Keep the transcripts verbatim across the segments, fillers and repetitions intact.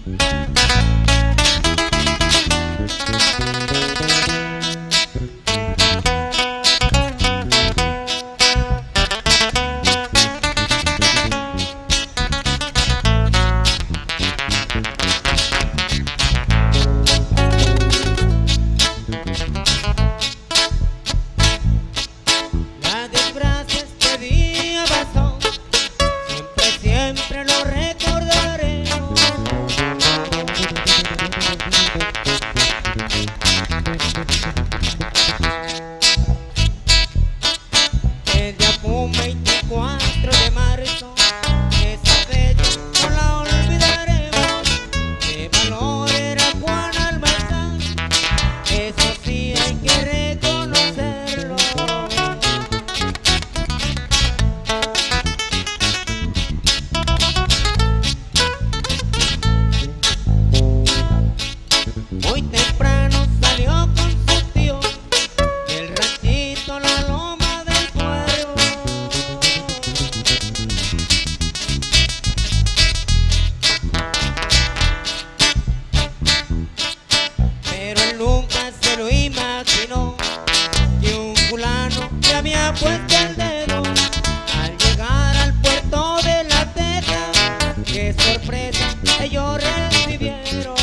puesto el dedo al llegar al puerto de La Teja. Qué sorpresa ellos recibieron.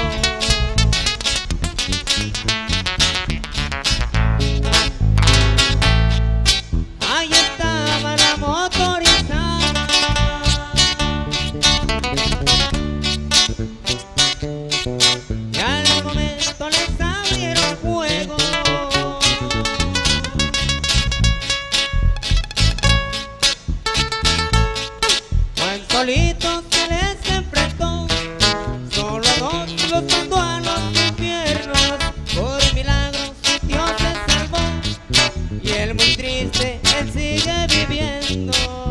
Ahí estaba la motorizada, y al momento les abrieron fuego. Solito se les enfrentó, solo a dos los mandó a los infiernos. Por milagro Dios se salvó, y él muy triste, él sigue viviendo.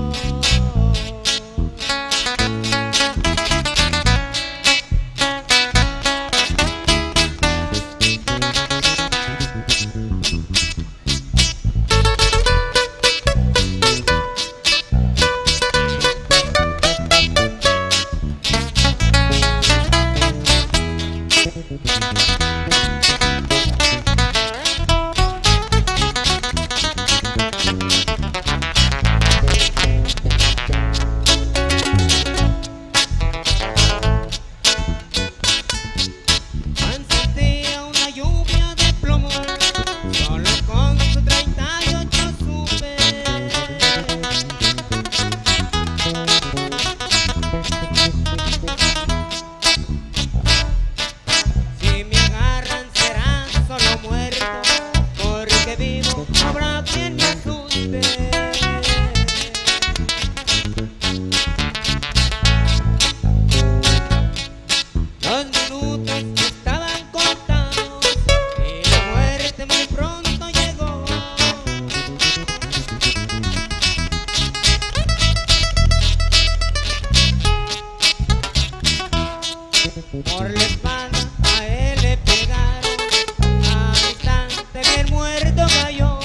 Por la espalda a él le pegaron, al instante bien muerto cayó.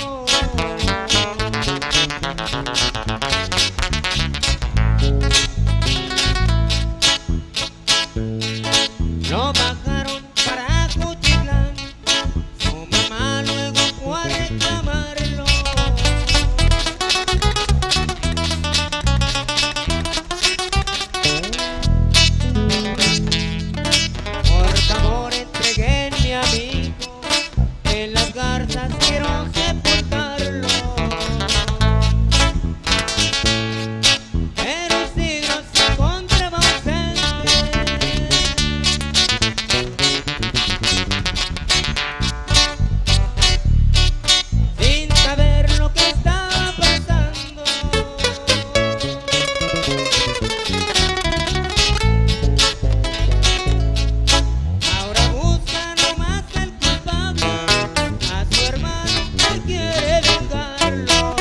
Lo bajaron para Cuchitlán, su mamá luego fue a reclamarlo. Quiero sepultarlo, pero si no se encontraba ausente, sin saber lo que estaba pasando. Ahora busca nomás el culpable, a su hermano él quiere vengarlo.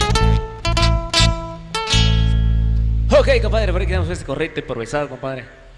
Ok, compadre, por ahí quedamos este correcto improvisado, compadre.